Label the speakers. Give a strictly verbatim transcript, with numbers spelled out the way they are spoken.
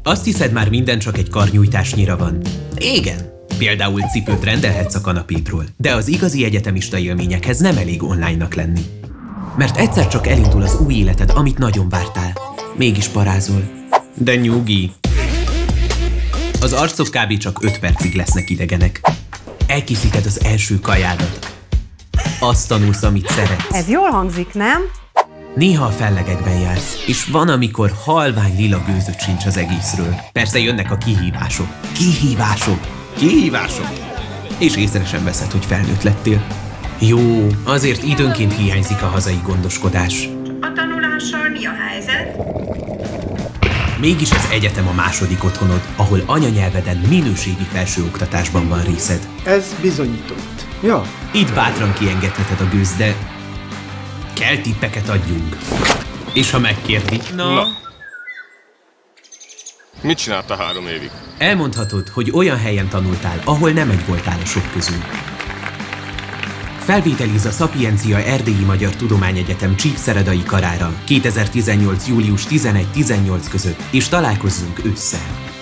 Speaker 1: Azt hiszed, már minden csak egy karnyújtásnyira van? Igen. Például cipőt rendelhetsz a kanapédról, de az igazi egyetemista élményekhez nem elég online-nak lenni. Mert egyszer csak elindul az új életed, amit nagyon vártál. Mégis parázol. De nyugi! Az arcok kb. Csak öt percig lesznek idegenek. Elkészíted az első kajádat. Azt tanulsz, amit szeretsz.
Speaker 2: Ez jól hangzik, nem?
Speaker 1: Néha a fellegekben jársz, és van, amikor halvány lila gőzöd sincs az egészről. Persze jönnek a kihívások. Kihívások! Kihívások! És észre sem veszed, hogy felnőtt lettél. Jó, azért időnként hiányzik a hazai gondoskodás.
Speaker 3: A tanulással mi a helyzet?
Speaker 1: Mégis az egyetem a második otthonod, ahol anyanyelveden minőségi felsőoktatásban van részed.
Speaker 4: Ez bizonyított. Ja.
Speaker 1: Itt bátran kiengedheted a gőzt, de kell tippeket adjunk. És ha megkérdi, na...
Speaker 5: Na. Mit csinálta három évig?
Speaker 1: Elmondhatod, hogy olyan helyen tanultál, ahol nem egy voltál a sok közül. Felvételiz a Szapiencia Erdélyi Magyar Tudományegyetem Csíkszeredai karára kétezer-tizennyolc. július tizenegy-tizennyolc között, és találkozzunk ősszel.